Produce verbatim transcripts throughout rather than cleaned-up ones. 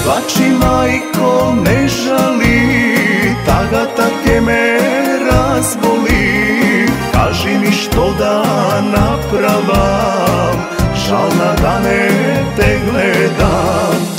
plači majko, ne žali, tagata ke me razboli. Kaži mi što da napravam, žal na dane te gledam.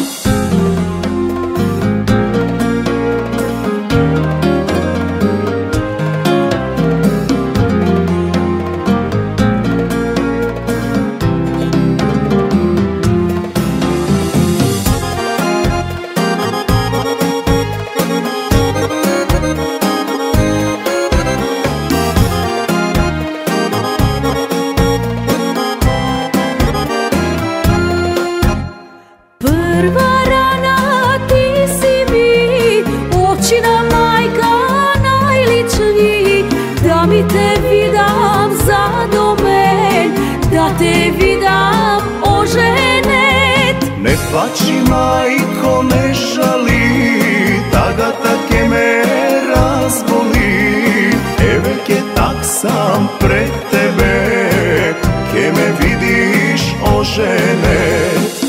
Prva rana ti si mi, očina majka najličniji, da mi te vidam zadomen, da te vidam oženet. Ne plači majko, ne žali, tagata ke me razboli. Eveke tak sam pred tebe, ke me vidiš oženet.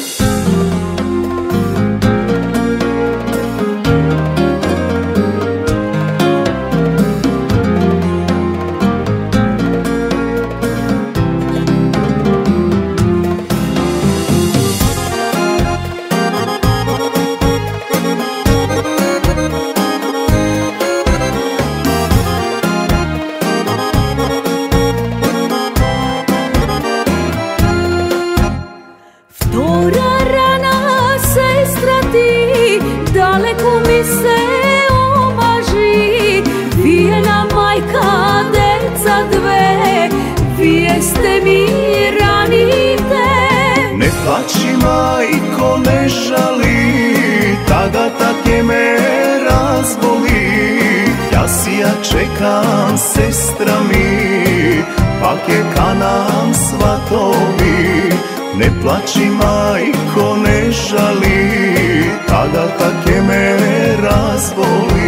Vtora rana, sestra ti, daleko mi se omaži. Vijena majka, deca dve, vijeste mi ranite. Ne plači majko, ne žali, tagata ke me razboli. Ja si ja čekam, sestra mi, pa ke kanam svatovi. Ne plači majko, ne žali, tagata ke me razboli.